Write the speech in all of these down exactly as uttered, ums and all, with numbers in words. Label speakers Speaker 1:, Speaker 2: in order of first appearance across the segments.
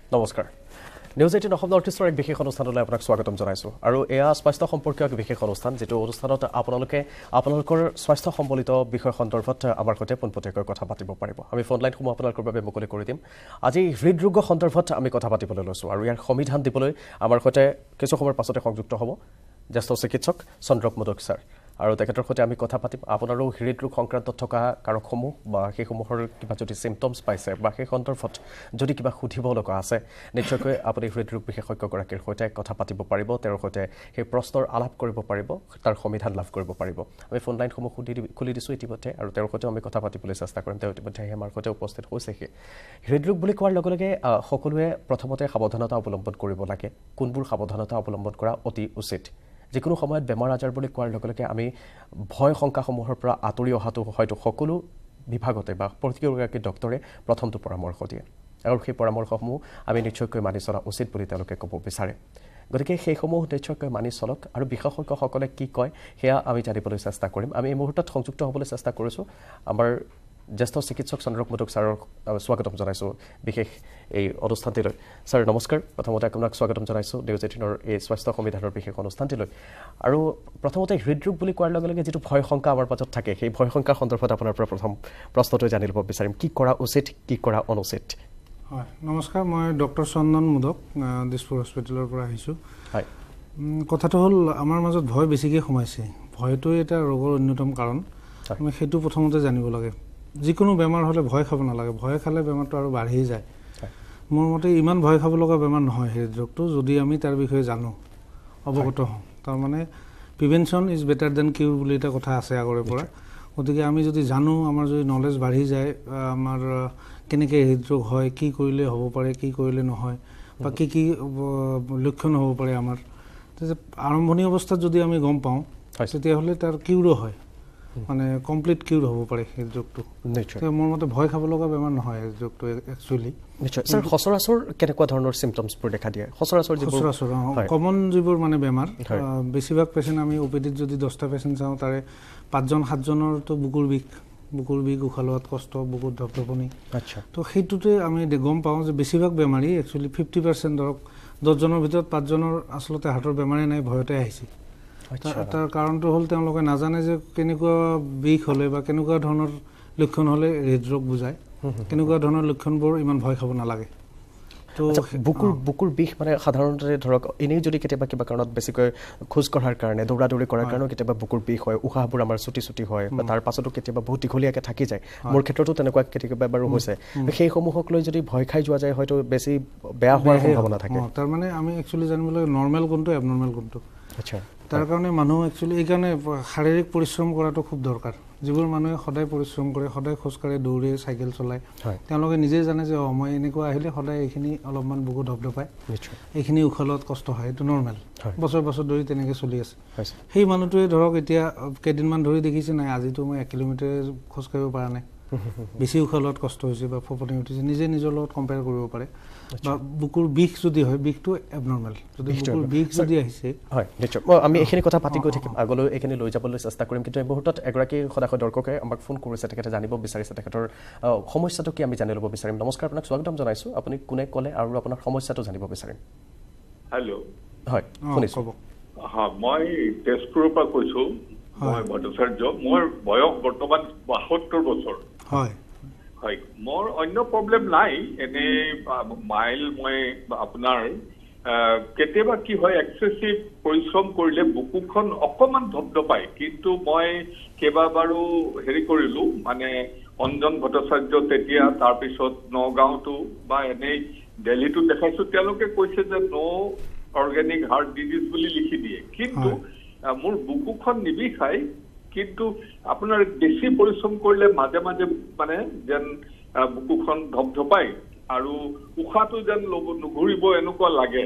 Speaker 1: নমস্কাৰ news eighteen Assam north ইষ্টৰ এক বিশেষ অনুষ্ঠানলৈ আপোনাক স্বাগতম জনাইছো আৰু এয়া স্বাস্থ্য সম্পৰ্কীয় এক বিশেষ অনুষ্ঠান যেটো অনুষ্ঠানত আপোনালোকে আপোনালোকৰ স্বাস্থ্য সম্বলিত বিষয় সন্দৰ্ভত আমাৰ সৈতে পোনপটীয়াকৈ কথা পাতিব পাৰিব আমি ফোন লাইন সমূহ আপোনালোকৰ বাবে মুকলি কৰি দিম আজি হৃদৰোগ সন্দৰ্ভত আমি কথা পাতিবলৈ লৈছো আৰু ইয়াৰ সমিধান দিবলৈ আমাৰ সৈতে কিছু সময়ৰ পাছতে সংযুক্ত হ'ব জ্যেষ্ঠ চিকিৎসক চন্দ্ৰক মোদক ছাৰ আৰু তেখেতৰ সৈতে আমি কথা পাতিম আপোনাৰো হৃদৰোগ সংক্ৰান্ত থকা কাৰকসমূহ বা সেইসমূহৰ কিবা যদি চিম্পটমছ পাইছে বা সেই সন্দৰ্ভত যদি কিবা সুধিব লগা আছে নিশ্চয়কৈ আপুনি হৃদৰোগ বিশেষজ্ঞগৰাকীৰ সৈতে কথা পাতিব পাৰিব তেওঁৰ সৈতে সেই প্ৰশ্নৰ আলাপ কৰিব পাৰিব তাৰ সমিধান লাভ কৰিব পাৰিব আমি ফোন লাইনসমূহ খুলি খুলি দিছোঁ ইতিমধ্যে আৰু তেওঁৰ সৈতে আমি কথা পাতিবলৈ চেষ্টা কৰিম তেওঁ ইতিমধ্যে আমাৰ সৈতে উপস্থিত হৈছেহি হৃদৰোগ বুলি কোৱাৰ লগে লগে সকলোৱে প্ৰথমতে সাৱধানতা অৱলম্বন কৰিব লাগে কোনবোৰ সাৱধানতা অৱলম্বন কৰা অতি উচিত যিকোনো সময়ত বেমাৰ আজাৰ বুলি কোৱাৰ লগে লগে আমি ভয় শংকাসমূহৰ পৰা আঁতৰি অহাটো হয়তো সকলো বিভাগতে বা প্ৰতিগৰাকী ডক্টৰে প্ৰথমটো পৰামৰ্শ দিয়ে আৰু সেই পৰামৰ্শসমূহ আমি নিশ্চয়কৈ মানি চলা উচিত বুলি তেওঁলোকে ক'ব বিচাৰে গতিকে সেইসমূহ নিশ্চয়কৈ মানি চলক আৰু বিশেষজ্ঞসকলে কি কয় সেয়া আমি জানিবলৈ চেষ্টা কৰিম আমি এই মুহূৰ্তত সংযুক্ত হ'বলৈ চেষ্টা কৰিছোঁ আমাৰ জ্যেষ্ঠ চিকিৎসক চন্দ্ৰক মোদক ছাৰক স্বাগতম জনাইছোঁ বিশেষ এই অনুষ্ঠানটিলৈ ছাৰ নমস্কাৰ প্ৰথমতে আপোনাক স্বাগতম জনাইছোঁ নিউজ এইটিনৰ এই স্বাস্থ্য সমিধানৰ বিশেষ অনুষ্ঠানটিলৈ আৰু প্ৰথমতে হৃদৰোগ বুলি কোৱাৰ লগে লগে যিটো ভয় শংকা আমাৰ মাজত থাকে সেই ভয় শংকাৰ সন্দৰ্ভত আপোনাৰ পৰা প্ৰথম প্ৰশ্নটো জানি ল'ব বিচাৰিম কি কৰা উচিত কি কৰা অনুচিত
Speaker 2: হয় নমস্কাৰ মই ডক্টৰ চন্দন মোদক দিছপুৰ হস্পিটেলৰ পৰা আহিছোঁ
Speaker 1: হয়
Speaker 2: কথাটো হ'ল আমাৰ মাজত ভয় বেছিকৈ সোমাইছে ভয়টো এটা ৰোগৰ অন্যতম কাৰণ আমি সেইটো প্ৰথমতে জানিব লাগে যিকোনো বেমাৰ হ'লে ভয় খাব নালাগে ভয় খালে বেমাৰটো আৰু বাঢ়ি যায় মোৰ মতে ইমান ভয় খাব লগা বেমাৰ নহয় হৃদৰোগটো যদি আমি তাৰ বিষয়ে জানো অৱগত হওঁ তাৰমানে prevention is better than cure বুলি এটা কথা আছে আগৰে পৰা গতিকে আমি যদি জানো আমাৰ যদি নলেজ বাঢ়ি যায় আমাৰ কেনেকৈ হৃদৰোগ হয় কি কৰিলে হ'ব পাৰে কি কৰিলে নহয় বা কি কি লক্ষণ হ'ব পাৰে আমাৰ আৰম্ভণি অৱস্থাত যদি আমি গম পাওঁ তেতিয়াহ'লে তাৰ কিউৰো হয় মানে কমপ্লিট কিউৰ হ'ব পাৰে হৃদৰোগটো নিশ্চয় মোৰ মতে ভয় খাব লগা বেমাৰ নহয় হৃদৰোগটো একচুৱেলি
Speaker 1: নিশ্চয় ছাৰ সচৰাচৰ কেনেকুৱা ধৰণৰ চিম্পটমছবোৰ দেখা দিয়ে সচৰাচৰ
Speaker 2: সচৰাচৰ কমন যিবোৰ মানে বেমাৰ বেছিভাগ পেচেণ্ট আমি অ' পি ডিত যদি দহটা পেচেণ্ট চাওঁ তাৰে পাঁচজন সাতজনৰতো বুকুৰ বিষ বুকুৰ বিষ উশাহ লোৱাত কষ্ট বুকুৰ ধপধপনি আচ্ছা তো সেইটোতে আমি গম পাওঁ যে বেছিভাগ বেমাৰী একচুৱেলি ফিফটি পাৰ্চেণ্ট ধৰক দহজনৰ ভিতৰত পাঁচজনৰ আচলতে হাৰ্টৰ বেমাৰেই নাই ভয়তে আহিছে তাৰ কাৰণটো হ'ল তেওঁলোকে নাজানে যে কেনেকুৱা বিষ হ'লে বা কেনেকুৱা ধৰণৰ লক্ষণ হ'লে হৃদৰোগ বুজায় কেনেকুৱা ধৰণৰ লক্ষণবোৰ ইমান ভয় খাব নালাগে তো
Speaker 1: বুকুৰ বুকুৰ বিষ মানে সাধাৰণতে ধৰক এনেই যদি কেতিয়াবা কিবা কাৰণত বেছিকৈ খোজ কঢ়াৰ কাৰণে দৌৰা দৌৰি কৰাৰ কাৰণেও কেতিয়াবা বুকুৰ বিষ হয় উশাহবোৰ আমাৰ চুটি চুটি হয় বা তাৰ পাছতো কেতিয়াবা বহুত দীঘলীয়াকৈ থাকি যায় মোৰ ক্ষেত্ৰতো তেনেকুৱা কেতিয়াবা বাৰু হৈছে সেইসমূহক লৈ যদি ভয় খাই যোৱা যায় হয়তো বেছি বেয়া হোৱাৰ সম্ভাৱনা থাকে
Speaker 2: তাৰমানে আমি একচুৱেলি জানিব লাগে নৰ্মেল কোনটো এবনৰ্মেল কোনটো আচ্ছা তাৰ কাৰণে মানুহ একচুৱেলি এইকাৰণে শাৰীৰিক পৰিশ্ৰম কৰাটো খুব দৰকাৰ যিবোৰ মানুহে সদায় পৰিশ্ৰম কৰে সদায় খোজকাঢ়ে দৌৰে চাইকেল চলায় তেওঁলোকে নিজেই জানে যে অঁ মই এনেকুৱা আহিলে সদায় এইখিনি অলপমান বুকু ধপধপায় এইখিনি উশাহ লোৱাত কষ্ট হয় এইটো নৰ্মেল বছৰ বছৰ ধৰি তেনেকৈ চলি আছে সেই মানুহটোৱে ধৰক এতিয়া কেইদিনমান ধৰি দেখিছে নাই আজিতো মই এক কিলোমিটাৰ খোজকাঢ়িব পৰা নাই বেছি উশাহ লোৱাত কষ্ট হৈছে বা ফপনি উঠিছে নিজে নিজৰ লগত কম্পেয়াৰ কৰিব পাৰে বা বুকুৰ বিষ যদি হয় বিষটো এবনৰ্মেল যদি বুকুৰ বিষ যদি আহিছে
Speaker 1: হয় নিশ্চয় আমি এইখিনি কথা পাতি গৈ থাকিম আগলৈ এইখিনি লৈ যাবলৈ চেষ্টা কৰিম কিন্তু এই মুহূৰ্তত এগৰাকী সদায় দৰ্শকে আমাক ফোন কৰিছে তেখেতে জানিব বিচাৰিছে তেখেতৰ সমস্যাটো কি আমি জানি ল'ব বিচাৰিম নমস্কাৰ আপোনাক স্বাগতম জনাইছোঁ আপুনি কোনে ক'লে আৰু আপোনাৰ সমস্যাটো জানিব বিচাৰিম
Speaker 3: হেল্ল'
Speaker 1: হয় শুনিছোঁ
Speaker 3: হয় মই তেজপুৰৰ পৰা কৈছোঁ মই ভট্টাচাৰ্য মোৰ বয়স বৰ্তমান বাসত্তৰ বছৰ
Speaker 2: হয়
Speaker 3: হয় মোৰ অন্য প্ৰব্লেম নাই এনেই মাইল মই আপোনাৰ কেতিয়াবা কি হয় এক্সেচিভ পৰিশ্ৰম কৰিলে বুকুখন অকণমান ধপধপায় কিন্তু মই কেইবাবাৰো হেৰি কৰিলোঁ মানে অঞ্জন ভট্টাচাৰ্য তেতিয়া তাৰপিছত নগাঁৱতো বা এনেই দিল্লীতো দেখাইছোঁ তেওঁলোকে কৈছে যে ন' অৰ্গেনিক হাৰ্ট ডিজিজ বুলি লিখি দিয়ে কিন্তু মোৰ বুকুখন নিবিষায় কিন্তু আপোনাৰ বেছি পৰিশ্ৰম কৰিলে মাজে মাজে মানে যেন বুকুখন ধপধপায় আৰু উশাহটো যেন নুঘূৰিব এনেকুৱা লাগে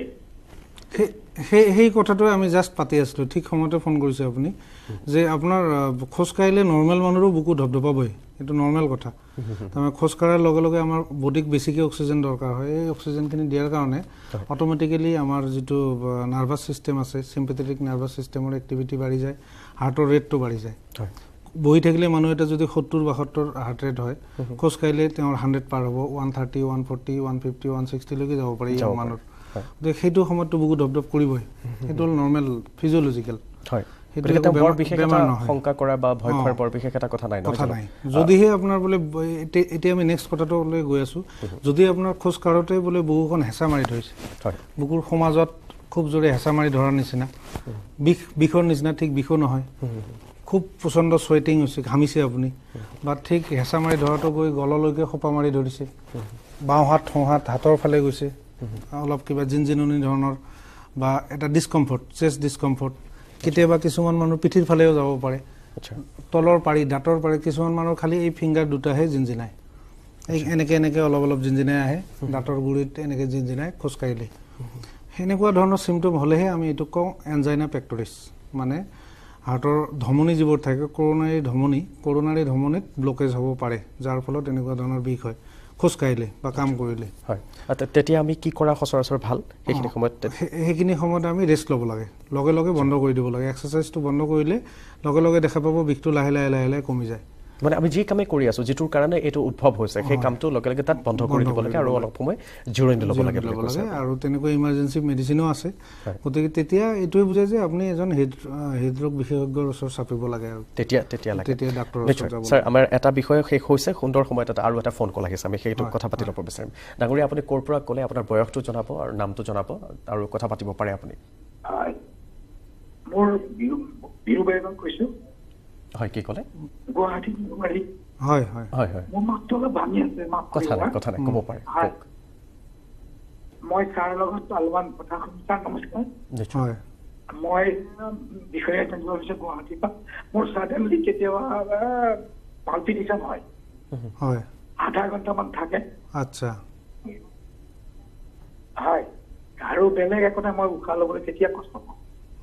Speaker 2: সেই সেই কথাটোৱে আমি জাষ্ট পাতি আছিলোঁ ঠিক সময়তে ফোন কৰিছে আপুনি যে আপোনাৰ খোজকাঢ়িলে নৰ্মেল মানুহৰো বুকু ধপধপাবই এইটো নৰ্মেল কথা তাৰমানে খোজকাঢ়াৰ লগে লগে আমাৰ বডিক বেছিকৈ অক্সিজেন দৰকাৰ হয় এই অক্সিজেনখিনি দিয়াৰ কাৰণে অট'মেটিকেলি আমাৰ যিটো নাৰ্ভাছ ছিষ্টেম আছে চিম্পেথেটিক নাৰ্ভাছ ছিষ্টেমৰ এক্টিভিটি বাঢ়ি যায় হাৰ্টৰ ৰেটটো বাঢ়ি যায় বহি থাকিলে মানুহ এটা যদি সত্তৰ বাসত্তৰ হাৰ্ট ৰেট হয় খোজ কাঢ়িলে তেওঁৰ হাণ্ড্ৰেড পাৰ হ'ব one thirty one forty one fifty one ছিক্সটিলৈকে যাব পাৰি এই মানুহৰ গতিকে সেইটো সময়ততো বুকু ধপ ধপ কৰিবই সেইটো হ'ল নৰ্মেল ফিজিঅ'লজিকেল হয় যদিহে আপোনাৰ বোলে এতিয়া আমি নেক্সট কথাটোলৈ গৈ আছো যদি আপোনাৰ খোজ কাঢ়োতে বোলে বুকুখন হেঁচা মাৰি ধৰিছে বুকুৰ সমাজত খুব জোৰে হেঁচা মাৰি ধৰাৰ নিচিনা বিষ বিষৰ নিচিনা ঠিক বিষো নহয় খুব প্ৰচণ্ড চুৱেটিং হৈছে ঘামিছে আপুনি বা ঠিক হেঁচা মাৰি ধৰাটো গৈ গললৈকে সোপা মাৰি ধৰিছে বাওঁ হাত সোঁ হাত হাতৰ ফালে গৈছে অলপ কিবা জিনজিননি ধৰণৰ বা এটা ডিছকমফৰ্ট চেষ্ট ডিছকমফৰ্ট কেতিয়াবা কিছুমান মানুহ পিঠিৰ ফালেও যাব পাৰে তলৰ পাৰি দাঁতৰ পাৰি কিছুমান মানুহৰ খালি এই ফিংগাৰ দুটাহে জিনজিনাই এই এনেকৈ এনেকৈ অলপ অলপ জিনজিনাই আহে দাঁতৰ গুৰিত এনেকৈ জিনজিনাই খোজকাঢ়িলে সেনেকুৱা ধৰণৰ চিমটম হ'লেহে আমি এইটো কওঁ এনজাইনা পেক্টৰিছ মানে হাৰ্টৰ ধমনী যিবোৰ থাকে কৰোনাৰী ধমনী কৰোনাৰী ধমনীত ব্লকেজ হ'ব পাৰে যাৰ ফলত এনেকুৱা ধৰণৰ বিষ হয় খোজ কাঢ়িলে বা কাম কৰিলে হয়
Speaker 1: তেতিয়া আমি কি কৰা সচৰাচৰ ভাল সেইখিনি সময়ত
Speaker 2: সেইখিনি সময়ত আমি ৰেষ্ট ল'ব লাগে লগে লগে বন্ধ কৰি দিব লাগে এক্সাৰচাইজটো বন্ধ কৰিলে লগে লগে দেখা পাব বিষটো লাহে লাহে লাহে লাহে কমি যায়
Speaker 1: মানে আমি যি কামে কৰি আছো যিটোৰ কাৰণে এইটো উদ্ভৱ হৈছে সেই কামটো লগে লগে তাত বন্ধ কৰি দিব লাগে আৰু অলপ সময় জিৰণি ল'ব লাগে
Speaker 2: আৰু তেনেকুৱা ইমাৰ্জেঞ্চি মেডিচিনো আছে গতিকে তেতিয়া এইটোৱে বুজায় যে আপুনি এজন হৃদৰোগ বিশেষজ্ঞৰ ওচৰত চাপিব লাগে আৰু
Speaker 1: তেতিয়া তেতিয়া লাগে
Speaker 2: তেতিয়া ডাক্তৰৰ ওচৰত যাব
Speaker 1: ছাৰ আমাৰ এটা বিষয় শেষ হৈছে সুন্দৰ সময়ত এটা আৰু এটা ফোন কল আহিছে আমি সেইটো কথা পাতি ল'ব বিচাৰিম ডাঙৰীয়া আপুনি ক'ৰ পৰা ক'লে আপোনাৰ বয়সটো জনাব আৰু নামটো জনাব আৰু কথা পাতিব পাৰে আপুনি
Speaker 4: মোৰ বিৰু বাইগন কৈছোঁ
Speaker 1: হয় কি ক'লে
Speaker 4: গুৱাহাটী গুৱাহাটী
Speaker 2: হয় হয় হয় হয়
Speaker 4: মোৰ মাতটো অলপ ভাঙি আছে মাত
Speaker 1: কথা নাই কথা নাই ক'ব পাৰে
Speaker 4: মই ছাৰ লগত অলপমান কথা শুনিছোঁ ছাৰ নমস্কাৰ
Speaker 2: হয়
Speaker 4: মই বিষয়া জানিব বিচাৰিছোঁ গুৱাহাটীৰ পৰা মোৰ ছাডেনলি কেতিয়াবা পালপিটেশ্যন হয়
Speaker 2: হয়
Speaker 4: আধা ঘণ্টামান থাকে
Speaker 2: আচ্ছা
Speaker 4: হয় আৰু বেলেগ একো নাই মই উশাহ ল'বলৈ তেতিয়া কষ্ট পাওঁ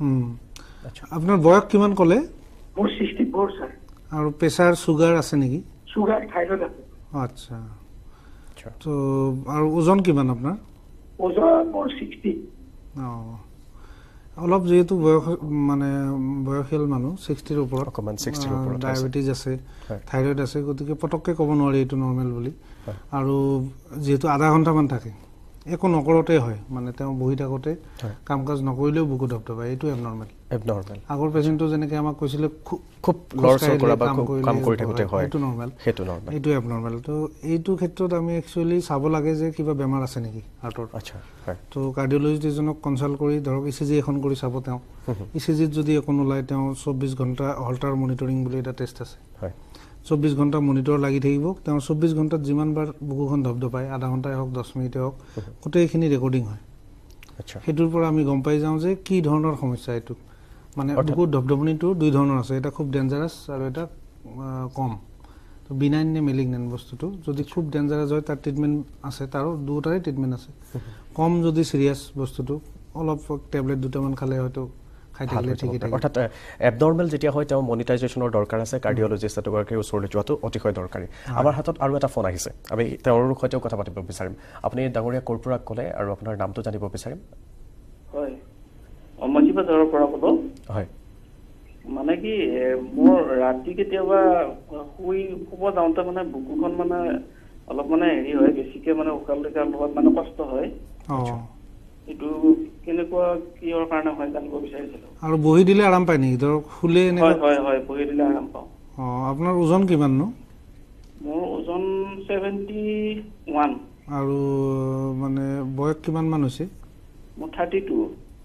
Speaker 2: আপোনাৰ বয়স কিমান ক'লে
Speaker 4: মোৰ ছিক্সটি ফ'ৰ ছাৰ
Speaker 2: আৰু প্ৰেছাৰ চুগাৰ আছে নেকি
Speaker 4: চুগাৰ থাইৰয়ড আছে
Speaker 2: আচ্ছা তো আৰু ওজন কিমান আপোনাৰ
Speaker 4: ওজন মোৰ ছিক্সটি
Speaker 2: অঁ অলপ যেহেতু বয়স মানে বয়সীয়াল মানুহ ছিক্সটিৰ ওপৰত
Speaker 1: অকণমান ছিক্সটিৰ ওপৰত
Speaker 2: ডায়েবেটিছ আছে থাইৰয়ড আছে গতিকে পটককৈ ক'ব নোৱাৰি এইটো নৰ্মেল বুলি আৰু যিহেতু আধা ঘণ্টামান থাকে একো নকৰোঁতে হয় মানে তেওঁ বহি থাকোঁতে কাম কাজ নকৰিলেও বুকু ধপধপায় এইটো এবনৰ্মেল
Speaker 1: এবনৰ্মেল
Speaker 2: আগৰ পেচেণ্টটো যেনেকৈ আমাক কৈছিলে
Speaker 1: খুব লৰচৰ কৰা বা কাম কৰি থাকোঁতে হয়
Speaker 2: সেইটো নৰ্মেল
Speaker 1: সেইটো নৰ্মেল
Speaker 2: এইটো এবনৰ্মেল তো এইটো ক্ষেত্ৰত আমি একচুৱেলি চাব লাগে যে কিবা বেমাৰ আছে নেকি হাৰ্টৰ
Speaker 1: আচ্ছা হয়
Speaker 2: তো কাৰ্ডিঅ'লজিষ্ট এজনক কনচাল্ট কৰি ধৰক ই চি জি এখন কৰি চাব তেওঁ ই চি জিত যদি একো নোলায় তেওঁ চৌব্বিছ ঘণ্টা হল্টাৰ মনিটৰিং বুলি এটা টেষ্ট আছে
Speaker 1: হয়
Speaker 2: চৌব্বিছ ঘণ্টা মনিটৰ লাগি থাকিব তেওঁ চৌব্বিছ ঘণ্টাত যিমানবাৰ বুকুখন ধপধপায় আধা ঘণ্টাই হওক দহ মিনিটেই হওক গোটেইখিনি ৰেকৰ্ডিং হয় আচ্ছা সেইটোৰ পৰা আমি গম পাই যাওঁ যে কি ধৰণৰ সমস্যা এইটো মানে বুকুৰ ধপধপনিটো দুই ধৰণৰ আছে এটা খুব ডেঞ্জাৰাছ আৰু এটা কম তো বিনাইন নে মেলিগনেণ্ট বস্তুটো যদি খুব ডেঞ্জাৰাছ হয় তাৰ ট্ৰিটমেণ্ট আছে তাৰো দুটাৰে ট্ৰিটমেণ্ট আছে কম যদি চিৰিয়াছ বস্তুটো অলপ টেবলেট দুটামান খালে হয়তো
Speaker 1: অৰ্থাৎ এবনৰ্মেল যেতিয়া হয় তেওঁ মনিটাইজেশ্যনৰ দৰকাৰ আছে কাৰ্ডিঅ'লজিষ্ট এগৰাকীৰ ওচৰলৈ যোৱাটো অতিশয় দৰকাৰী আমাৰ হাতত আৰু এটা ফোন আহিছে আমি তেওঁৰ সৈতেও কথা পাতিব বিচাৰিম আপুনি ডাঙৰীয়া ক'ৰ পৰা ক'লে আৰু আপোনাৰ নামটো জানিব বিচাৰিম
Speaker 5: হয় অমজিবাজাৰৰ পৰা ক'লো
Speaker 1: হয়
Speaker 5: মানে কি মোৰ ৰাতি কেতিয়াবা শুই শুব যাওঁতে মানে বুকুখন মানে অলপ মানে হেৰি হয় বেছিকৈ মানে উশাহ নিশাহৰ লগত মানে কষ্ট হয় এইটো কেনেকুৱা কিহৰ কাৰণে হয় জানিব বিচাৰিছিলোঁ
Speaker 2: আৰু বহি দিলে আৰাম পায় নেকি ধৰক শুলে
Speaker 5: হয় হয় হয় বহি দিলে আৰাম পাওঁ
Speaker 2: অঁ আপোনাৰ ওজন কিমাননো
Speaker 5: মোৰ ওজন ছেভেণ্টি ওৱান
Speaker 2: আৰু মানে বয়স কিমানমান হৈছে
Speaker 5: মোৰ থাৰ্টি টু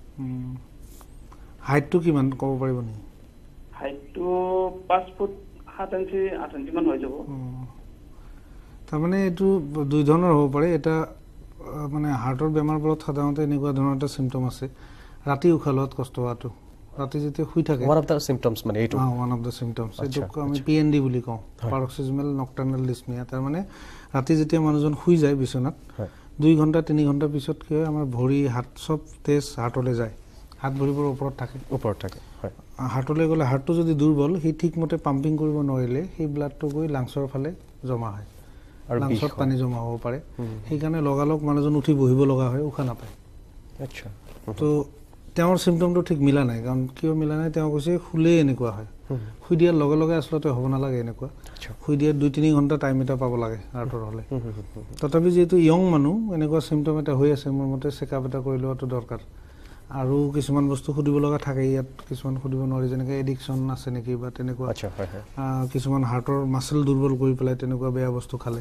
Speaker 2: হাইটটো কিমান ক'ব পাৰিব নেকি
Speaker 5: হাইটটো পাঁচ ফুট সাত ইঞ্চি আঠ ইঞ্চিমান হৈ যাব
Speaker 2: তাৰমানে এইটো দুই ধৰণৰ হ'ব পাৰে এটা মানে হাৰ্টৰ বেমাৰবোৰত সাধাৰণতে এনেকুৱা ধৰণৰ এটা চিমটম আছে ৰাতি উশাহ লোৱাত কষ্ট হোৱাটো ৰাতি যেতিয়া শুই থাকে
Speaker 1: ওৱান অফ দ্য চিমটমছ মানে এইটো
Speaker 2: ওৱান অফ দ্য চিমটমছ এইটোক আমি পি এন ডি বুলি কওঁ পাৰক্সিজমেল নক্টাৰ্নেল ডিছনিয়া তাৰমানে ৰাতি যেতিয়া মানুহজন শুই যায় বিচনাত দুই ঘণ্টা তিনি ঘণ্টা পিছত কি হয় আমাৰ ভৰি হাত চব তেজ হাৰ্টলৈ যায় হাত ভৰিবোৰ ওপৰত থাকে
Speaker 1: ওপৰত থাকে হয়
Speaker 2: হাৰ্টলৈ গ'লে হাৰ্টটো যদি দুৰ্বল সি ঠিকমতে পাম্পিং কৰিব নোৱাৰিলে সেই ব্লাডটো গৈ লাংছৰ ফালে জমা হয় আৰু লাংছত পানী জমা হ'ব পাৰে সেইকাৰণে লগালগ মানুহজন উঠি বহিব লগা হয় উশাহ নাপায়
Speaker 1: আচ্ছা
Speaker 2: তো তেওঁৰ চিমটমটো ঠিক মিলা নাই কাৰণ কিয় মিলা নাই তেওঁ কৈছে শুলেই এনেকুৱা হয় শুই দিয়াৰ লগে লগে আচলতে হ'ব নালাগে এনেকুৱা শুই দিয়াৰ দুই তিনি ঘণ্টা টাইম এটা পাব লাগে হাৰ্টৰ হ'লে তথাপি যিহেতু য়ং মানুহ এনেকুৱা চিমটম এটা হৈ আছে মোৰ মতে চেকআপ এটা কৰি লোৱাটো দৰকাৰ আৰু কিছুমান বস্তু সুধিব লগা থাকে ইয়াত কিছুমান সুধিব নোৱাৰি যেনেকৈ এডিকশ্যন আছে নেকি বা তেনেকুৱা কিছুমান হাৰ্টৰ মাচল দুৰ্বল কৰি পেলাই তেনেকুৱা বেয়া বস্তু খালে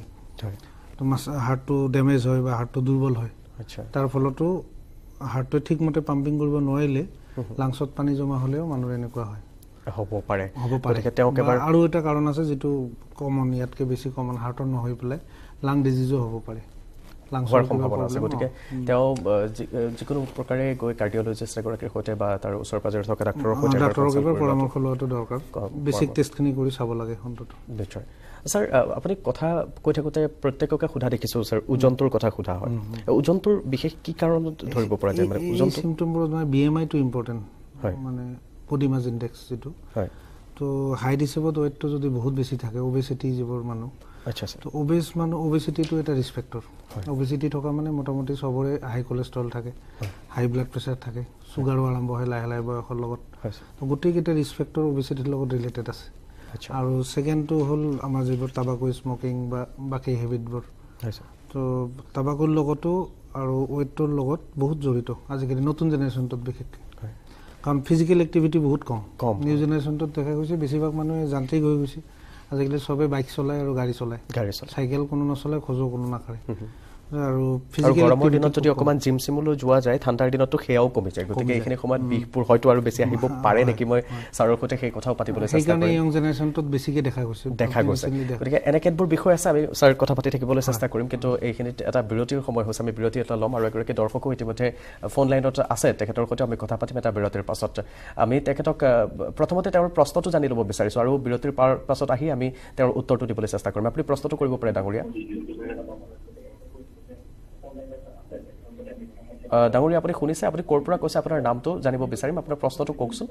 Speaker 2: তো হাৰ্টটো ডেমেজ হয় বা হাৰ্টটো দুৰ্বল হয় তাৰ ফলতো হাৰ্টটোৱে ঠিকমতে পাম্পিং কৰিব নোৱাৰিলে লাংছত পানী জমা হ'লেও মানুহৰ এনেকুৱা হয়
Speaker 1: হ'ব পাৰে
Speaker 2: হ'ব পাৰে আৰু এটা কাৰণ আছে যিটো কমন ইয়াতকৈ বেছি কমন হাৰ্টৰ নহৈ পেলাই লাং ডিজিজো হ'ব পাৰে
Speaker 1: হোৱাৰ সম্ভাৱনা আছে গতিকে তেওঁ যিকোনো প্ৰকাৰে গৈ কাৰ্ডিঅলজিষ্ট এগৰাকীৰ সৈতে বা তাৰ ওচৰ পাজৰে থকা ডাক্তৰৰ সৈতে
Speaker 2: ডাক্তৰৰ পৰামৰ্শ লোৱাটো দৰকাৰ বেছিক টেষ্টখিনি কৰি চাব লাগে অন্ততঃ
Speaker 1: নিশ্চয় ছাৰ আপুনি কথা কৈ থাকোঁতে প্ৰত্যেককে সোধা দেখিছোঁ ছাৰ ওজনটোৰ কথা সোধা হয় ওজনটোৰ বিশেষ কি কাৰণত ধৰিব পৰা যায় মানে ওজন
Speaker 2: চিমটমবোৰত মানে বি এম আইটো ইম্পৰ্টেণ্ট হয় মানে বডি মাছ ইণ্ডেক্স যিটো হয় তো হাইট হিচাপত ৱেটটো যদি বহুত বেছি থাকে অবেচিটি যিবোৰ মানুহ আচ্ছা তো অবেজ মানুহ অবেচিটিটো এটা ৰিস্ক ফেক্টৰ অবেচিটি থকা মানে মোটামুটি চবৰে হাই কলেষ্ট্ৰল থাকে হাই ব্লাড প্ৰেছাৰ থাকে চুগাৰো আৰম্ভ হয় লাহে লাহে বয়সৰ লগত তো গোটেইকেইটা ৰিস্ক ফেক্টৰ অবেচিটিৰ লগত ৰিলেটেড আছে আৰু ছেকেণ্ডটো হ'ল আমাৰ যিবোৰ টাবাকু স্মকিং বা বাকী হেবিটবোৰ তো টাবাকুৰ লগতো আৰু ৱেটটোৰ লগত বহুত জড়িত আজিকালি নতুন জেনেৰেশ্যনটোত বিশেষকৈ কাৰণ ফিজিকেল এক্টিভিটি বহুত কম কম নিউ জেনেৰেশ্যনটোত দেখা গৈছে বেছিভাগ মানুহে যান্ত্ৰিক হৈ গৈছে আজিকালি চবে বাইক চলায় আৰু গাড়ী চলায় গাড়ী চলায় চাইকেল কোনো নচলায় খোজো কোনো নাকাৰে আৰু ফিজিকেল
Speaker 1: গৰমৰ দিনত যদি অকণমান জিম চিমলৈ যোৱা যায় ঠাণ্ডাৰ দিনতো সেয়াও কমি যায় গতিকে এইখিনি সময়ত বিষবোৰ হয়তো আৰু বেছি আহিব পাৰে নেকি মই ছাৰৰ সৈতে সেই কথাও পাতিবলৈ চেষ্টা কৰিম
Speaker 2: য়ং জেনেৰেশ্যনটোত বেছিকৈ দেখা গৈছে
Speaker 1: দেখা গৈছে গতিকে এনেকেবোৰ বিষয় আছে আমি ছাৰ কথা পাতি থাকিবলৈ চেষ্টা কৰিম কিন্তু এইখিনিত এটা বিৰতিৰ সময় হৈছে আমি বিৰতি এটা ল'ম আৰু এগৰাকী দৰ্শকো ইতিমধ্যে ফোন লাইনত আছে তেখেতৰ সৈতে আমি কথা পাতিম এটা বিৰতিৰ পাছত আমি তেখেতক প্ৰথমতে তেওঁৰ প্ৰশ্নটো জানি ল'ব বিচাৰিছোঁ আৰু বিৰতিৰ পাছত আহি আমি তেওঁৰ উত্তৰটো দিবলৈ চেষ্টা কৰিম আপুনি প্ৰশ্নটো কৰিব পাৰে ডাঙৰীয়া ডাঙৰীয়া আপুনি শুনিছে আপুনি ক'ৰ পৰা কৈছে আপোনাৰ নামটো জানিব বিচাৰিম আপোনাৰ প্ৰশ্নটো কওকচোন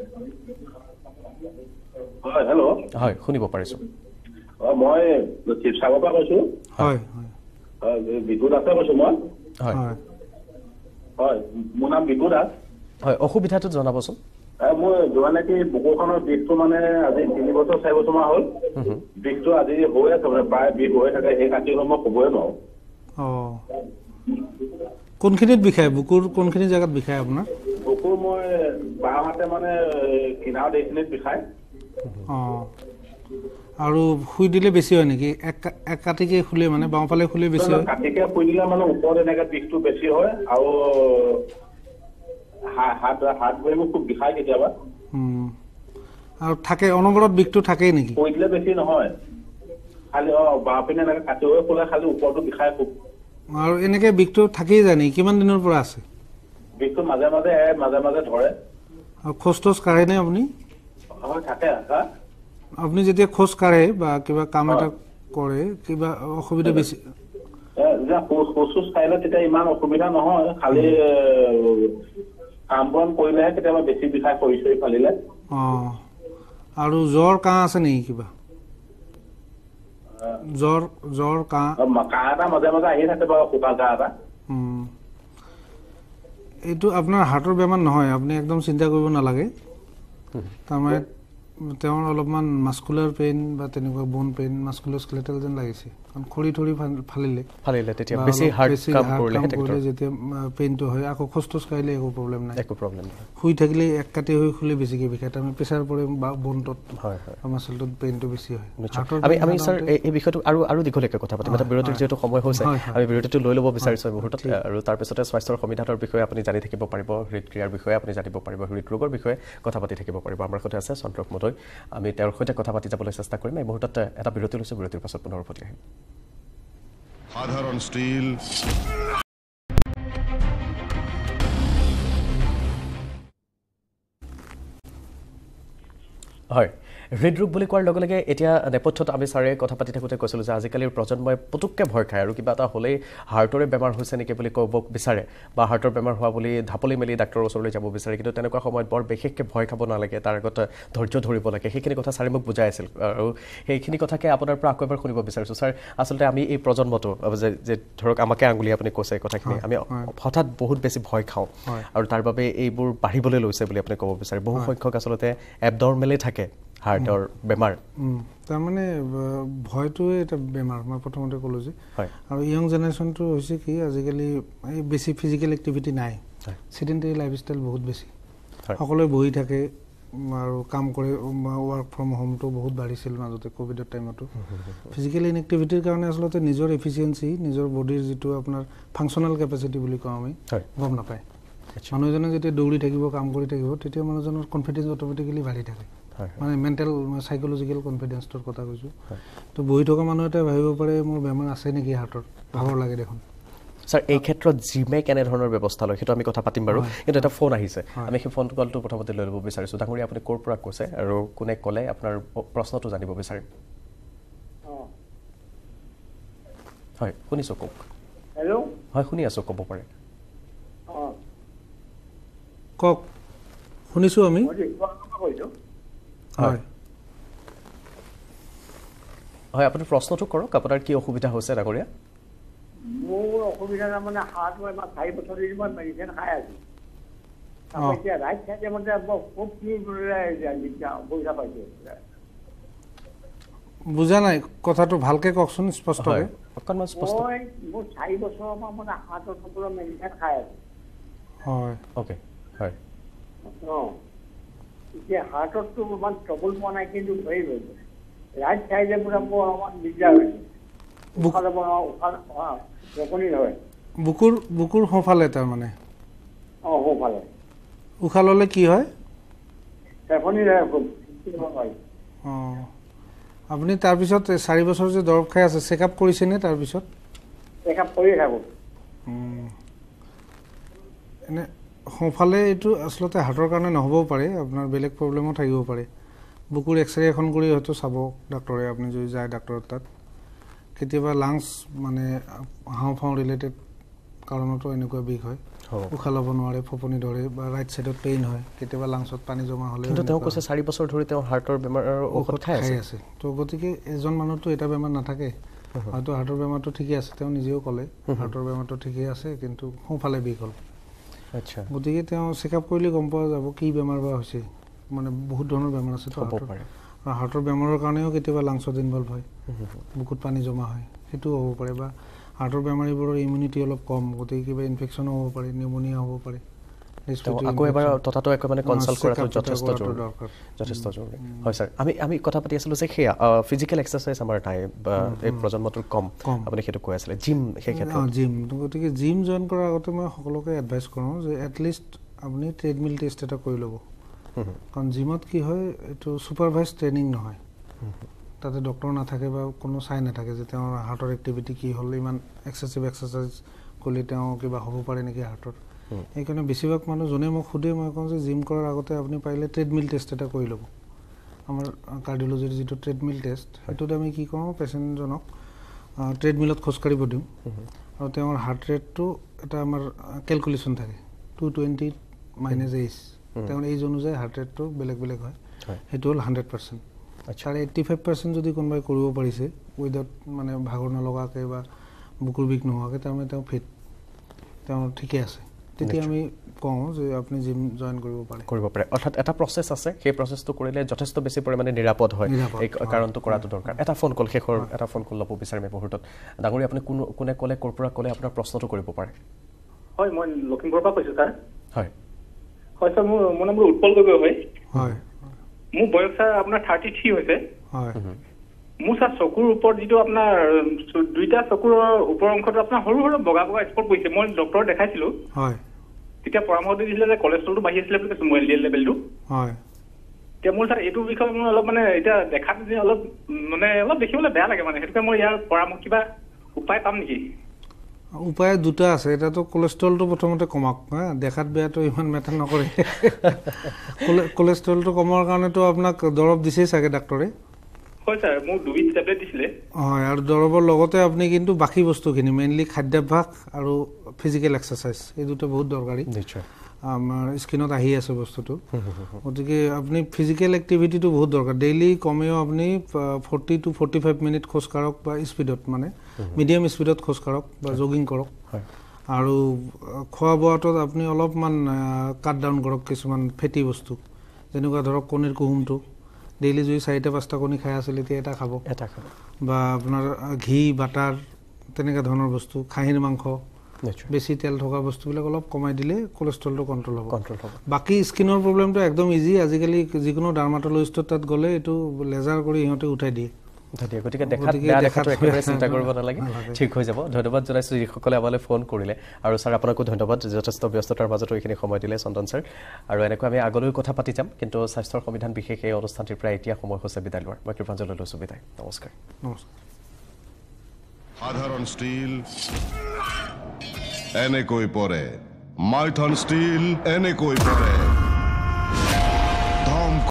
Speaker 6: হয় হেল্ল'
Speaker 1: হয় শুনিব পাৰিছোঁ
Speaker 6: মই শিৱসাগৰৰ পৰা কৈছোঁ
Speaker 2: হয়
Speaker 6: হয় বিটু দাসে কৈছোঁ মই
Speaker 1: হয়
Speaker 6: হয় মোৰ নাম বিটু দাস
Speaker 1: হয় অসুবিধাটো জনাবচোন
Speaker 6: মোৰ মানে কি বুকুখনৰ বিষটো মানে আজি তিনি বছৰ চাৰি বছৰমান হ'ল বিষটো আজি হৈ আছে মানে প্ৰায় বিষ হৈ থাকে সেই কাটি মই ক'বই নোৱাৰোঁ
Speaker 2: অঁ কোনখিনিত বিষায় বুকুৰ কোনখিনি জেগাত বিষায় আপোনাৰ
Speaker 6: বুকুৰ মই বাওঁহাতে মানে কিনাৰত এইখিনিত বিষায়
Speaker 2: অঁ আৰু শুই দিলে বেছি হয় নেকি এক এক কাটিকে শুলে মানে বাওঁফালে শুলে বেছি হয়
Speaker 6: কাটিকে শুই দিলে মানে ওপৰত এনেকৈ বিষটো বেছি হয় আৰু হাত হাত ভৰি মোৰ খুব বিষায় কেতিয়াবা
Speaker 2: আৰু থাকে অনবৰত বিষটো থাকেই নেকি
Speaker 6: শুই দিলে বেছি নহয় খালি অঁ বাওঁ পিনে এনেকৈ কাটি হৈ শুলে খালি ওপৰটো বিষায় খুব
Speaker 2: আৰু এনেকে বিষটো থাকেই জানি কিমান দিনৰ পৰা আছে
Speaker 6: বিষটো মাজে মাজে মাজে মাজে ধৰে
Speaker 2: আৰু খোজ তোজ কাঢ়ে নে আপুনি
Speaker 6: হয় থাকে
Speaker 2: আপুনি যেতিয়া খোজ কাঢ়ে বা কিবা কাম এটা কৰে কিবা অসুবিধা বেছি
Speaker 6: খোজ খোজ কাঢ়িলে তেতিয়া ইমান অসুবিধা নহয় খালি কাম বন কৰিলেহে কেতিয়াবা বেছি বিষাই খৰি চৰি ফালিলে
Speaker 2: অঁ আৰু জ্বৰ কাহ আছে নেকি কিবা জ্বৰ জ্বৰ কাহ
Speaker 6: কাহ এটা মাজে মাজে আহি থাকে বাৰু শুকান কাহ এটা
Speaker 2: এইটো আপোনাৰ হাৰ্টৰ বেমাৰ নহয় আপুনি একদম চিন্তা কৰিব নালাগে তাৰমানে তেওঁৰ অলপমান মাস্কুলাৰ পেইন বা তেনেকুৱা বোন পেইন মাস্কুলাৰ স্কেলেটাল যেন লাগিছে কাৰণ খৰি থৰি ফালিলে
Speaker 1: ফালিলে তেতিয়া বেছি হাৰ্ড কাম কৰিলে
Speaker 2: যেতিয়া পেইনটো হয় আকৌ খোজ তোজ কাঢ়িলে একো প্ৰব্লেম নাই
Speaker 1: একো প্ৰব্লেম নাই
Speaker 2: শুই থাকিলে এক কাটি হৈ শুলে বেছিকৈ বিষায় তাৰমানে প্ৰেছাৰ পৰে বা বোনটোত হয় হয় মাচলটোত পেইনটো বেছি হয়
Speaker 1: আমি আমি ছাৰ এই বিষয়টো আৰু আৰু দীঘলীয়াকৈ কথা পাতিম এটা বিৰতিৰ যিহেতু সময় হৈছে আমি বিৰতিটো লৈ ল'ব বিচাৰিছোঁ এই মুহূৰ্তত আৰু তাৰপিছতে স্বাস্থ্যৰ সমিধানৰ বিষয়ে আপুনি জানি থাকিব পাৰিব হৃদক্ৰিয়াৰ বিষয়ে আপুনি জানিব পাৰিব হৃদৰোগৰ বিষয়ে কথা পাতি থাকিব পাৰিব আমাৰ সৈতে আছে চন্দ্ৰক মদৈ আমি তেওঁৰ সৈতে কথা পাতি যাবলৈ চেষ্টা কৰিম এই মুহূৰ্তত এটা বিৰতি লৈছোঁ বিৰতিৰ পাছত পুনৰ উভতি আহিম
Speaker 7: সাধারণ স্টিল
Speaker 1: হয় হৃদৰোগ বুলি কোৱাৰ লগে লগে এতিয়া নেপথ্যত আমি ছাৰে কথা পাতি থাকোঁতে কৈছিলোঁ যে আজিকালিৰ প্ৰজন্মই পুতুককৈ ভয় খায় আৰু কিবা এটা হ'লেই হাৰ্টৰে বেমাৰ হৈছে নেকি বুলি ক'ব বিচাৰে বা হাৰ্টৰ বেমাৰ হোৱা বুলি ঢাপলি মেলি ডাক্তৰৰ ওচৰলৈ যাব বিচাৰে কিন্তু তেনেকুৱা সময়ত বৰ বিশেষকৈ ভয় খাব নালাগে তাৰ আগত ধৈৰ্য ধৰিব লাগে সেইখিনি কথা ছাৰে মোক বুজাই আছিল আৰু সেইখিনি কথাকে আপোনাৰ পৰা আকৌ এবাৰ শুনিব বিচাৰিছোঁ ছাৰ আচলতে আমি এই প্ৰজন্মটো যে যে ধৰক আমাকে আঙুলি আপুনি কৈছে এই কথাখিনি আমি হঠাৎ বহুত বেছি ভয় খাওঁ আৰু তাৰ বাবে এইবোৰ বাঢ়িবলৈ লৈছে বুলি আপুনি ক'ব বিচাৰে বহু সংখ্যক আচলতে এবনৰ্মেলেই থাকে হাৰ্টৰ বেমাৰ
Speaker 2: তাৰমানে ভয়টোৱে এটা বেমাৰ মই প্ৰথমতে ক'লোঁ যে আৰু ইয়ং জেনেৰেশ্যনটো হৈছে কি আজিকালি এই বেছি ফিজিকেল এক্টিভিটি নাই চিডেণ্টেৰী লাইফষ্টাইল বহুত বেছি সকলোৱে বহি থাকে আৰু কাম কৰে ৱৰ্ক ফ্ৰম হোমটো বহুত বাঢ়িছিল মাজতে ক'ভিডৰ টাইমতো ফিজিকেল ইনএক্টিভিটিৰ কাৰণে আচলতে নিজৰ এফিচিয়েঞ্চি নিজৰ বডিৰ যিটো আপোনাৰ ফাংচনেল কেপাচিটি বুলি কওঁ আমি গম নাপায় মানুহ এজনে যেতিয়া দৌৰি থাকিব কাম কৰি থাকিব তেতিয়া মানুহজনৰ কনফিডেঞ্চ অট'মেটিকেলি বাঢ়ি থাকে মানে মেণ্টেল চাইক'লজিকেল কনফিডেঞ্চটোৰ কথা কৈছোঁ তো বহি থকা মানুহ এটাই ভাবিব পাৰে মোৰ বেমাৰ আছে নেকি হাৰ্টৰ ভাগৰ লাগে দেখোন
Speaker 1: ছাৰ এই ক্ষেত্ৰত জিমে কেনেধৰণৰ ব্যৱস্থা লয় সেইটো আমি কথা পাতিম বাৰু কিন্তু এটা ফোন আহিছে আমি সেই ফোন কলটো প্ৰথমতে লৈ ল'ব বিচাৰিছোঁ ডাঙৰীয়া আপুনি ক'ৰ পৰা কৈছে আৰু কোনে ক'লে আপোনাৰ প্ৰশ্নটো জানিব বিচাৰিম হয় শুনিছোঁ কওক
Speaker 8: হেল্ল'
Speaker 1: হয় শুনি আছোঁ ক'ব পাৰে
Speaker 2: কওক শুনিছোঁ আমি হয়
Speaker 1: হয় আপুনি প্ৰশ্নটো কৰক আপোনাৰ কি অসুবিধা হৈছে ডাঙৰীয়া
Speaker 8: মোৰ অসুবিধা মানে হাত মই চাৰি বছৰ ধৰি মই মেডিচিন খাই আছোঁ এতিয়া ৰাইট চাইডে মানে খুব কি অসুবিধা পাইছোঁ
Speaker 2: বুজা নাই কথাটো ভালকে কওকচোন স্পষ্টকৈ
Speaker 1: অকণমান স্পষ্ট
Speaker 8: মই মোৰ চাৰি বছৰৰ পৰা মানে হাৰ্টৰ সকলো মেডিচিন খাই আছোঁ
Speaker 2: হয়
Speaker 1: অ'কে হয়
Speaker 8: অঁ এতিয়া হাৰ্টততো ইমান ট্ৰবল পোৱা নাই কিন্তু হেৰি হৈছে ৰাইট চাইডে পুৰা মোৰ অলপমান দিগদাৰ হৈছে উশাহ ল'ব উশাহ জকনি হয়
Speaker 2: বুকুৰ বুকুৰ সোঁফালে তাৰমানে
Speaker 8: অঁ সোঁফালে
Speaker 2: উশাহ ল'লে কি হয়
Speaker 8: জকনি হয়
Speaker 2: অঁ আপুনি তাৰপিছত চাৰি বছৰ যে দৰৱ খাই আছে চেক আপ কৰিছেনে তাৰপিছত
Speaker 8: চেক আপ কৰিয়ে থাকোঁ
Speaker 2: এনে সোঁফালে এইটো আচলতে হাৰ্টৰ কাৰণে নহ'বও পাৰে আপোনাৰ বেলেগ প্ৰব্লেমো থাকিব পাৰে বুকুৰ এক্সৰে এখন কৰি হয়তো চাব ডাক্তৰে আপুনি যদি যায় ডাক্তৰৰ তাত কেতিয়াবা লাংছ মানে হাওঁফাওঁ ৰিলেটেড কাৰণতো এনেকুৱা বিষ হয় উশাহ ল'ব নোৱাৰে ফপনি ধৰে বা ৰাইট চাইডত পেইন হয় কেতিয়াবা লাংছত পানী জমা হ'লে
Speaker 1: কিন্তু তেওঁ কৈছে চাৰি বছৰ ধৰি তেওঁ হাৰ্টৰ বেমাৰৰ ঔষধ খাই আছে
Speaker 2: তো গতিকে এজন মানুহতো এটা বেমাৰ নাথাকে হয়তো হাৰ্টৰ বেমাৰটো ঠিকেই আছে তেওঁ নিজেও ক'লে হাৰ্টৰ বেমাৰটো ঠিকেই আছে কিন্তু সোঁফালে বিষ হ'ল
Speaker 1: আচ্ছা
Speaker 2: গতিকে তেওঁ চেক আপ কৰিলে গম পোৱা যাব কি বেমাৰ বা হৈছে মানে বহুত ধৰণৰ বেমাৰ আছে
Speaker 1: হ'ব পাৰে
Speaker 2: আৰু হাৰ্টৰ বেমাৰৰ কাৰণেও কেতিয়াবা লাংছত ইনভলভ হয় বুকুত পানী জমা হয় সেইটোও হ'ব পাৰে বা হাৰ্টৰ বেমাৰীবোৰৰ ইমিউনিটি অলপ কম গতিকে কিবা ইনফেকশ্যনো হ'ব পাৰে নিউমনিয়া হ'ব পাৰে
Speaker 1: আকৌ এবাৰ তথাটো একো মানে কনচাল্ট কৰাটো যথেষ্ট দৰকাৰ যথেষ্ট জৰুৰী হয় ছাৰ আমি আমি কথা পাতি আছিলোঁ যে সেয়া ফিজিকেল এক্সাৰচাইজ আমাৰ নাই বা এই প্ৰজন্মটোৰ কম আপুনি সেইটো কৈ আছিলে জিম সেই ক্ষেত্ৰত
Speaker 2: জিম গতিকে জিম জইন কৰাৰ আগতে মই সকলোকে এডভাইচ কৰোঁ যে এটলিষ্ট আপুনি ট্ৰেডমিল টেষ্ট এটা কৰি ল'ব কাৰণ জিমত কি হয় এইটো ছুপাৰভাইজ ট্ৰেইনিং নহয় তাতে ডক্টৰ নাথাকে বা কোনো চাই নাথাকে যে তেওঁৰ হাৰ্টৰ এক্টিভিটি কি হ'ল ইমান এক্সেচিভ এক্সাৰচাইজ কৰিলে তেওঁ কিবা হ'ব পাৰে নেকি হাৰ্টৰ সেইকাৰণে বেছিভাগ মানুহ যোনে মোক সোধে মই কওঁ যে জিম কৰাৰ আগতে আপুনি পাৰিলে ট্ৰেডমিল টেষ্ট এটা কৰি ল'ব আমাৰ কাৰ্ডিঅ'লজিৰ যিটো ট্ৰেডমিল টেষ্ট সেইটোত আমি কি কৰোঁ পেচেণ্টজনক ট্ৰেডমিলত খোজকাঢ়িব দিওঁ আৰু তেওঁৰ হাৰ্ট ৰেটটো এটা আমাৰ কেলকুলেশ্যন থাকে টু টুৱেণ্টি মাইনাছ এইচ তেওঁৰ এইজ অনুযায়ী হাৰ্ট ৰেটটো বেলেগ বেলেগ হয় সেইটো হ'ল হাণ্ড্ৰেড পাৰ্চেণ্ট চাৰে এইট্টি ফাইভ পাৰ্চেণ্ট যদি কোনোবাই কৰিব পাৰিছে উইদাউট মানে ভাগৰ নলগাকৈ বা বুকুৰ বিষ নোহোৱাকৈ তাৰমানে তেওঁ ফিট তেওঁ ঠিকে আছে তেতিয়া আমি কওঁ যে আপুনি জিম জইন কৰিব পাৰে
Speaker 1: কৰিব পাৰে অৰ্থাৎ এটা প্ৰচেছ আছে সেই প্ৰচেছটো কৰিলে যথেষ্ট বেছি পৰিমাণে নিৰাপদ হয় এই কাৰণটো কৰাটো দৰকাৰ এটা ফোন কল শেষৰ এটা ফোন কল ল'ব বিচাৰিম এই মুহূৰ্তত ডাঙৰীয়া আপুনি কোনো কোনে ক'লে ক'ৰ পৰা ক'লে আপোনাৰ প্ৰশ্নটো কৰিব পাৰে
Speaker 9: হয় মই লখিমপুৰৰ পৰা কৈছোঁ ছাৰ
Speaker 1: হয়
Speaker 9: হয় ছাৰ মোৰ মোৰ নাম উৎপল গগৈ হয়
Speaker 2: হয়
Speaker 9: মোৰ বয়স ছাৰ আপোনাৰ থাৰ্টি থ্ৰী হৈছে
Speaker 2: হয়
Speaker 9: মোৰ ছাৰ চকুৰ ওপৰত যিটো আপোনাৰ দুইটা চকুৰ ওপৰ অংশটো আপোনাৰ সৰু সৰু বগা বগা স্পট পৰিছে মই ডক্টৰক দেখাইছিলোঁ
Speaker 2: হয়
Speaker 9: তেতিয়া পৰামৰ্শ দিছিলে যে কলেষ্ট্ৰলটো বাঢ়ি আছিলে বুলি কৈছোঁ মই এল ডি এল লেভেলটো
Speaker 2: হয়
Speaker 9: এতিয়া মোৰ ছাৰ এইটো বিষয়ে মোৰ অলপ মানে এতিয়া দেখাত যে অলপ মানে অলপ দেখিবলৈ বেয়া লাগে মানে সেইটোকে মই ইয়াৰ পৰামৰ্শ কিবা উপায় পাম নেকি
Speaker 2: উপায় দুটা আছে এটাতো কোলেষ্ট্ৰলটো প্ৰথমতে কমাওক হা দেখাত বেয়াটো ইমান মেটাৰ নকৰে কোলেষ্ট্ৰলটো কমাৰ কাৰণেতো আপোনাক দৰৱ দিছেই চাগে ডাক্তৰে
Speaker 9: হয় স্যাৰ মোক দুবিধ টেবলেট দিছিলে
Speaker 2: হয় আৰু দৰৱৰ লগতে আপুনি কিন্তু বাকি বস্তুখিনি মেইনলি খাদ্যাভ্যাস আৰু ফিজিক্যাল এক্সাৰসাইজ এই দুটো বহুত দৰকাৰী
Speaker 1: নিশ্চয়
Speaker 2: আমাৰ স্কিনত আহি আছে বস্তুটো গতিকে আপুনি ফিজিক্যাল এক্টিভিটিটো বহুত দৰকাৰ ডেইলি কমেও আপুনি forty to forty-five মিনিট খোজ কাঢ়ক বা স্পিডত মানে মিডিয়াম স্পিডত খোজ কাঢ়ক বা জগিং কৰক আৰু খোৱা বোৱাটো আপুনি অলপমান কাট ডাউন কৰক কিছুমান ফেটি বস্তু যেনেকুৱা ধৰক কণীৰ কুহুমটো ডেইলি যদি চাৰিটা পাঁচটা কণী খাই আছিল এতিয়া এটা খাব
Speaker 1: এটা খাব
Speaker 2: বা আপোনাৰ ঘি বাটাৰ তেনেকুৱা ধৰণৰ বস্তু খাহীৰ মাংস বেছি তেল থকা বস্তুবিলাক অলপ কমাই দিলে কোলেষ্ট্ৰলটো কন্ট্ৰোল হ'ব
Speaker 1: কন্ট্ৰোল হ'ব
Speaker 2: বাকি স্কিনৰ প্ৰবলেমটো একদম ইজি আজিকালি যিকোনো ডাৰ্মাটলজিষ্টৰ তাত গ'লে এটো লেজাৰ কৰি ইহঁতে উঠাই দিয়ে
Speaker 1: ধন্যবাদ গতিকে দেখাত বেয়া দেখাটো একেবাৰে চিন্তা কৰিব নালাগে ঠিক হৈ যাব ধন্যবাদ জনাইছো যিসকলে আমালৈ ফোন কৰিলে আৰু স্যাৰ আপোনাকো ধন্যবাদ যথেষ্ট ব্যস্ততাৰ মাজতো এইখিনি সময় দিলে চন্দন স্যাৰ আৰু এনেকৈ আমি আগলৈ কথা পাতি যাম কিন্তু স্বাস্থ্যৰ সংবিধান বিশেষ এই অনুষ্ঠানটিৰ প্ৰায় এতিয়া সময় হৈছে বিদায় লোৱাৰ মই কৃপাঞ্জলি লৈছো বিদায় নমস্কাৰ
Speaker 2: নমস্কাৰ
Speaker 7: সাধাৰণ ষ্টীল এনেকৈ পৰে মাইথন ষ্টীল এনেকৈ পৰে